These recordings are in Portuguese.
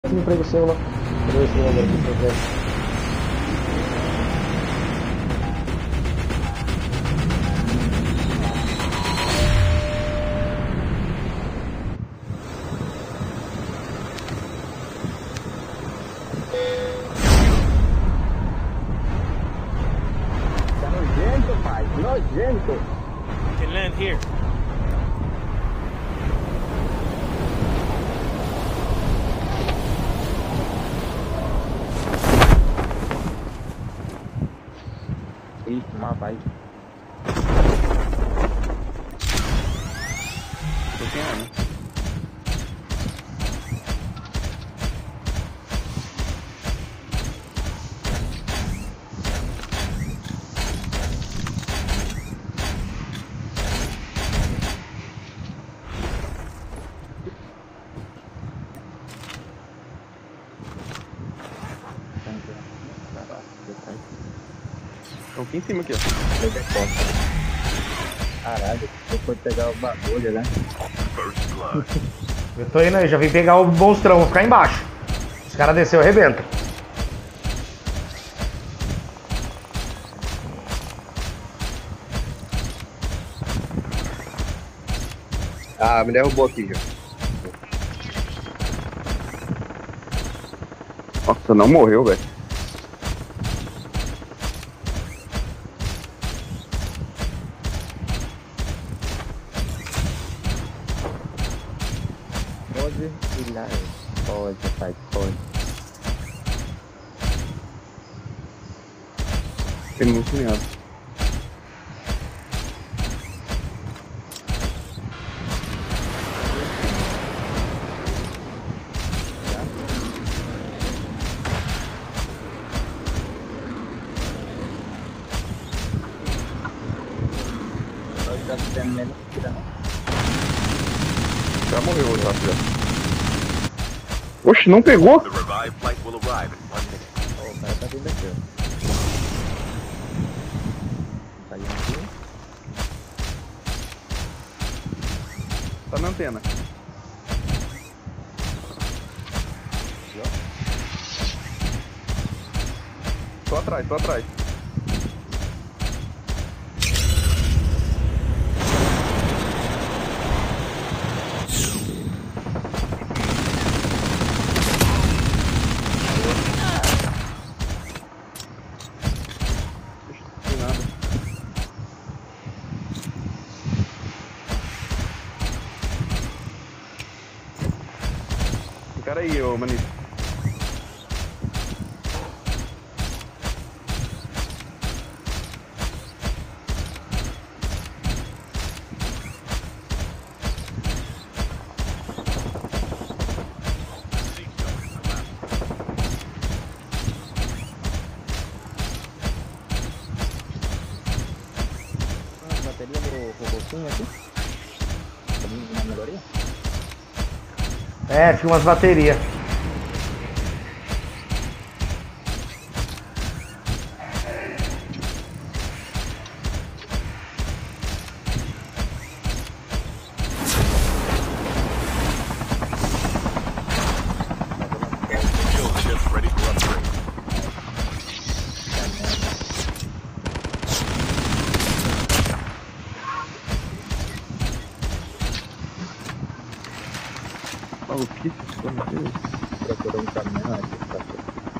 Um emprego seu lá. Deixa eu ver esse número aqui pra ver. Tá nojento, pai. Nojento. Can land here. Ih, uma vai. Tô sem arma. Estão aqui em cima aqui, ó. Caralho, você foi pegar o bagulho, né? Eu tô indo aí, já vim pegar o monstrão, vou ficar embaixo. Os caras desceu, arrebenta. Ah, me derrubou aqui já. Nossa, não morreu, velho. Pode ir lá, pode, pai, pode. Tem muito medo. Já morreu o outro já. Oxe, não pegou? The revived flight will arrive in 1 minute. Ó, o cara tá vindo aqui, ó. Tá indo aqui. Tá na antena. Aqui, ó. Tô atrás, tô atrás. Tem nada. Tem cara aí, ô Manito. Bateria do robôzinho aqui? Tem uma melhoria? É, tinha umas baterias. Shield ship ready for upgrade. O que procurou um caminhão aqui pra cá.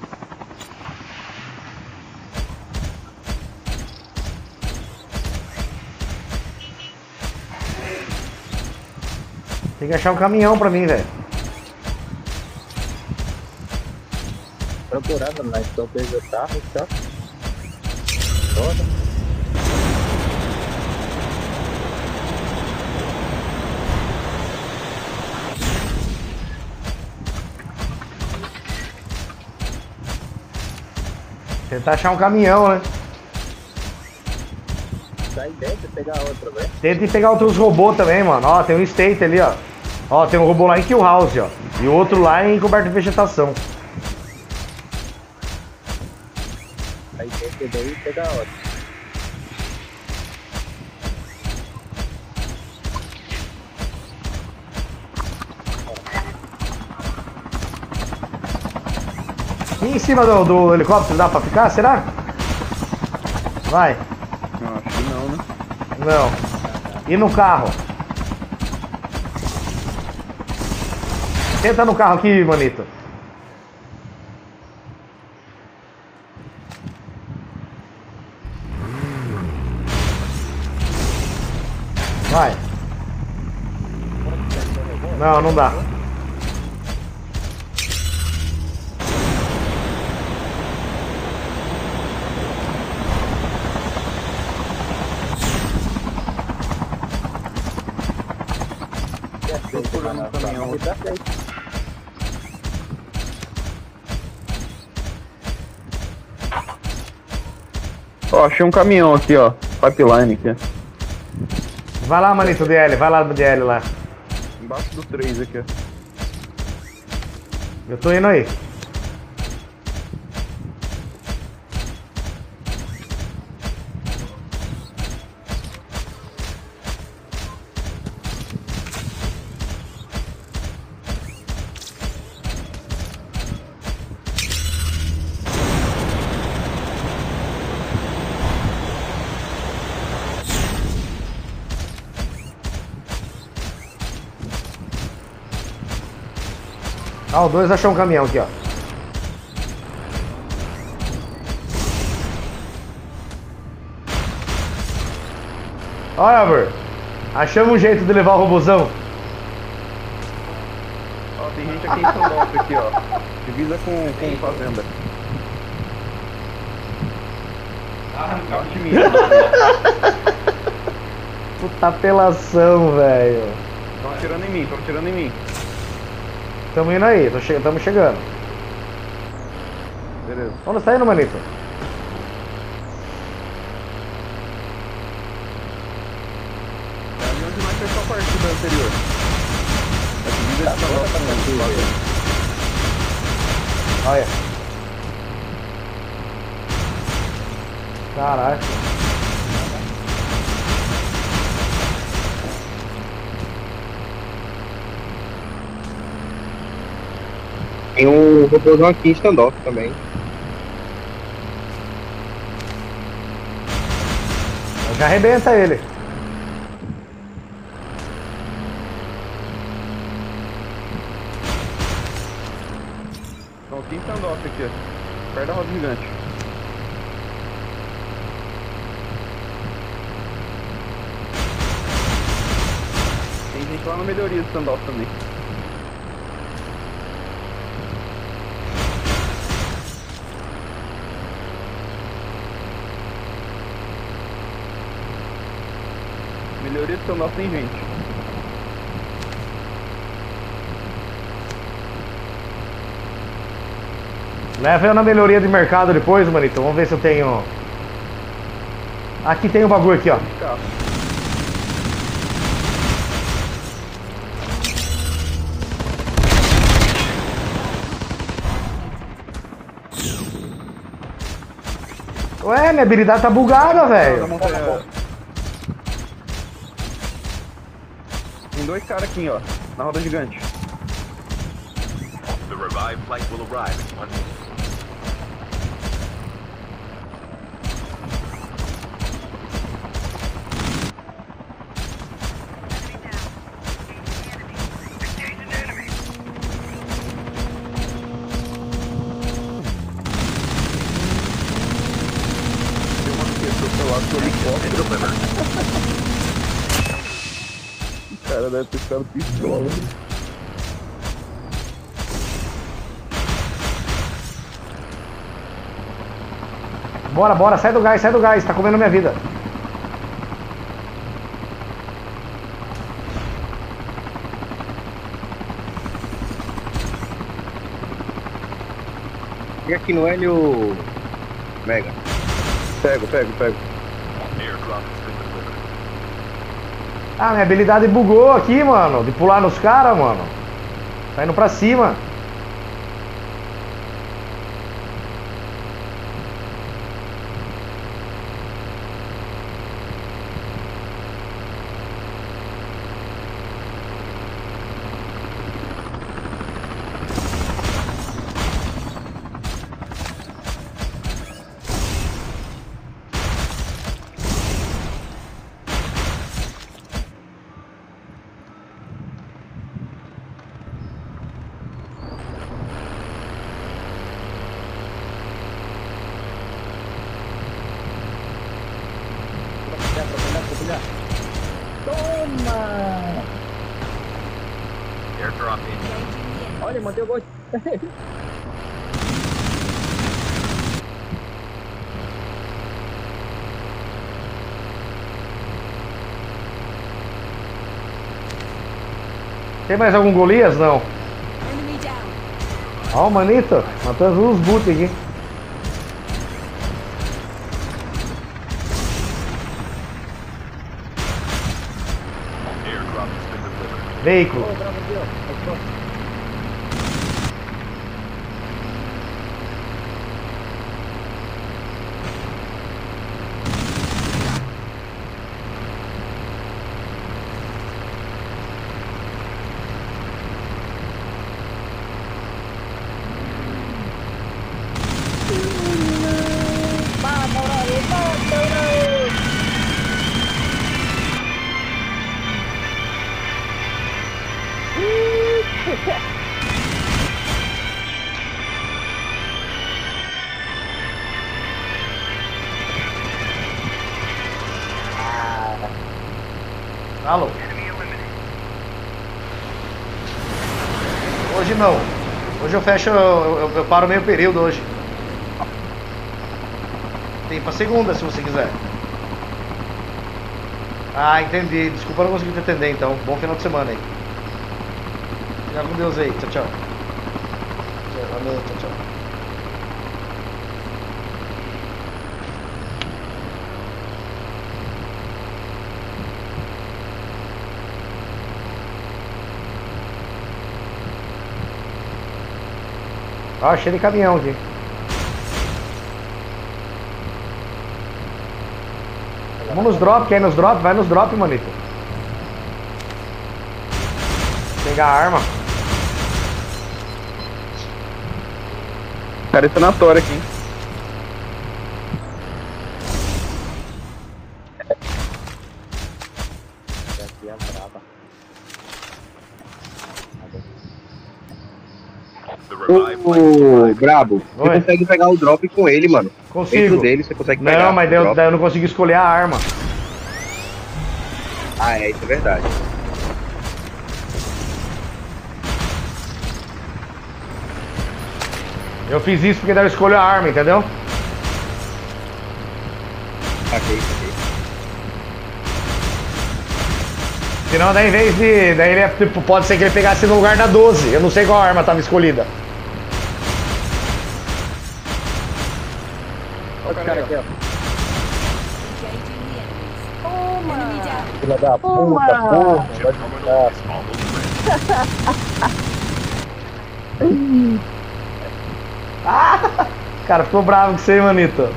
Tem que achar um caminhão pra mim, velho. Procurando, mas só fez o carro, tá? Toda. Tentar achar um caminhão, né? Sai dentro e pegar outra, velho. Tenta ir pegar outros robôs também, mano. Ó, tem um state ali, ó. Ó, tem um robô lá em Kill House, ó. E outro lá em coberto de vegetação. Sai dentro daí e pegar outra. E em cima do helicóptero dá pra ficar, será? Vai. Não, acho que não, né? Não. E no carro? Tenta no carro aqui, manito. Vai. Não, não dá. Tô procurando um caminhão aqui. Ó, achei um caminhão aqui, ó. Pipeline aqui. Vai lá, manito DL, vai lá do DL lá. Embaixo do 3 aqui, ó. Eu tô indo aí. Ah, o 2 achou um caminhão aqui, ó. Ó, Ever. Achamos um jeito de levar o robozão. Ó, tem gente aqui em Sandolf aqui, ó. Divisa com fazenda. Embaixo de mim. Puta apelação, velho. Tão atirando em mim, tão atirando em mim. Tamo indo aí, tamo chegando. Beleza. Onde tá indo, manito? É ali onde nós fechou a partida anterior. A divisa de Sandolf com fazenda. Olha. Caraca. Tem um robôzão aqui em standoff também. Já arrebenta ele. Estão aqui em Sandolf aqui, ó. Perto da roda gigante. Tem gente lá na melhoria de Sandolf também. Melhoria de Sandolf tem gente. Leva eu na melhoria de mercado depois, manito. Vamos ver se eu tenho. Aqui tem um bagulho aqui, ó. De carro. Ué, minha habilidade tá bugada, Da velho. montanha. Tem dois caras aqui, ó. Na roda gigante. The revived flight will arrive in 1 minute. Tem uma pessoa do lado do helicóptero. O cara deve ter ficado pistola. Bora, bora, sai do gás, tá comendo minha vida. Chega aqui no Hélio Mega. Pego. Airdrop has been delivered. Ah, minha habilidade bugou aqui, mano. De pular nos caras, mano. Tá indo pra cima. já. Toma! Airdrop in. Olha, matei o bot. Tem mais algum Golias? Não. Enemy down. Ó, o manito. Matando uns boot aqui. Airdrop has been delivered. Veículo. Ó, bravo aqui, ó. Alô? Hoje não. Hoje eu fecho, eu paro meio período hoje. Tem pra segunda se você quiser. Ah, entendi. Desculpa, eu não consegui te atender então. Bom final de semana aí. Fica com Deus aí. Tchau, tchau. Valeu, tchau, tchau. Ah, cheio de caminhão aqui. Vamos nos drop, quer ir nos drop? Vai nos drop, manito. Pegar a arma. Cara, esse sanatório aqui, hein? Aqui é brava. The revived flight will Ô, arrive. Brabo, você Oi. consegue pegar o drop com ele, mano. Consigo. Dentro dele você consegue pegar. Não, mas o daí drop. eu não consegui escolher a arma. Ah, é, isso é verdade. Eu fiz isso porque daí eu escolho a arma, entendeu? Saquei. Senão daí em vez de. Daí ele tipo, pode ser que ele pegasse no lugar da 12. Eu não sei qual arma estava escolhida. Olha o cara aqui, ó. Engaging the enemies. Enemy down. Filha da puta, porra. Vai Terminal is almost ready. Cara, ficou bravo com você, manito.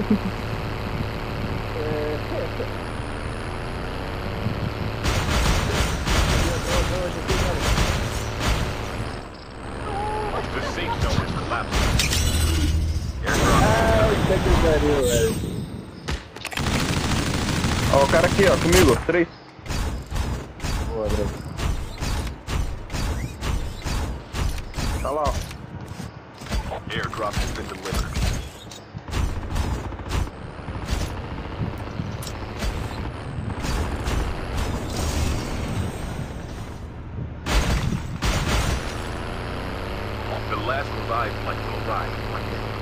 The safe zone is collapsing. Airdrop. Puta que pariu, velho. Ó, o cara aqui, ó, comigo. 3. Boa, André. Tá lá, ó. Airdrop has been delivered. The last revived flight will arrive in 1 minute.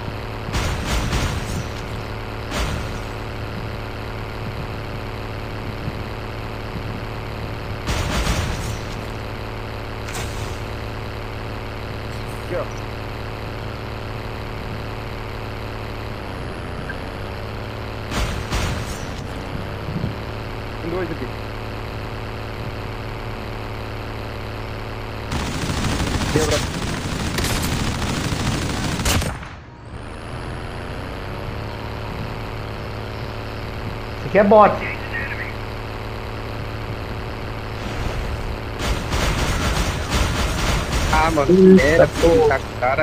Aqui, ó. Tem 2 aqui. Quebra. Isso aqui é bot. Ah, mano. Era, pô. Tá com o cara.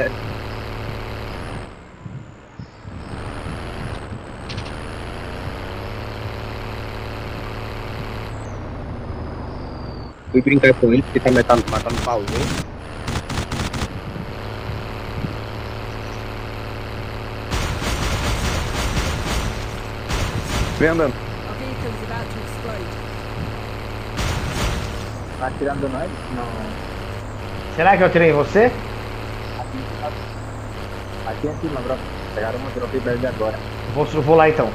Fui brincar com ele porque tá matando pauzinho. Vem andando. Our vehicle Tá atirando nós? Não. Será que eu atirei em você? Aqui em cima, bro. Pegaram uma drop verde agora. Vou lá então.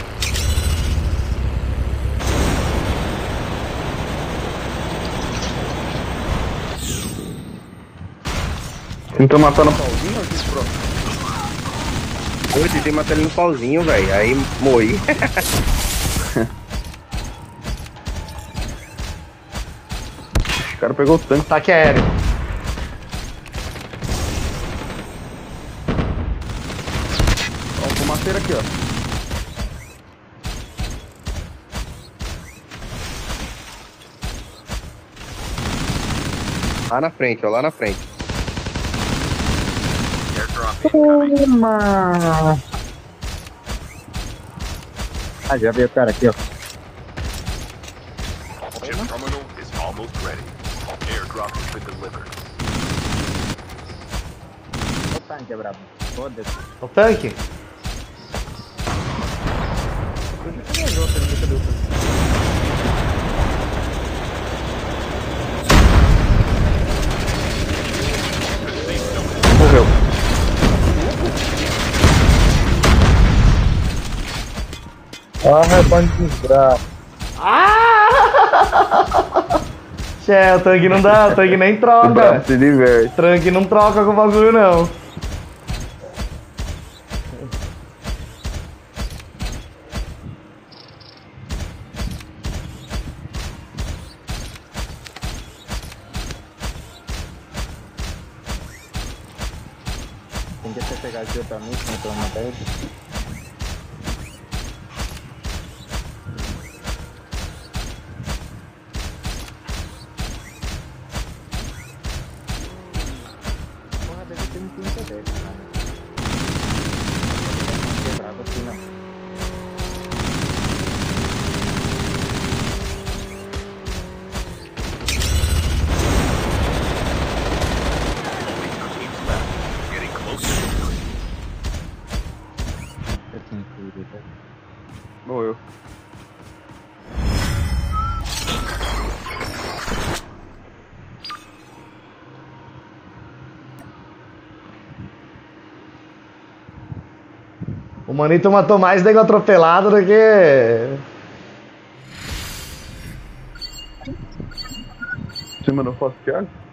Tentou matar no Pauzinho ou aqui, bro? Eu tentei matar ele no pauzinho, velho. Aí morri. O cara pegou o tanque. Ataque aéreo. Ó, o fumaceiro aqui, ó. Lá na frente, ó. Lá na frente. Airdrop incoming. Toma! Ah, já veio o cara aqui, ó. Chip terminal is almost ready. Airdrop has been delivered. O tanque é brabo. Foda-se. O tanque. Cadê o outro? Cadê o outro? Morreu. Ah, bando de desgraça. Che, o tanque não dá, o tanque nem troca. Se diverte. O tanque não troca com o bagulho não. Tem que pegar aqui outra missão pra matar ele. Porra, deve ter um pinta dele, cara. Quebrado aqui, não. Only 2 teams left. Getting close to victory. Eu tenho que ir, tá? Morreu. O Manito matou mais nego atropelado do que... Cima não posso Thiago?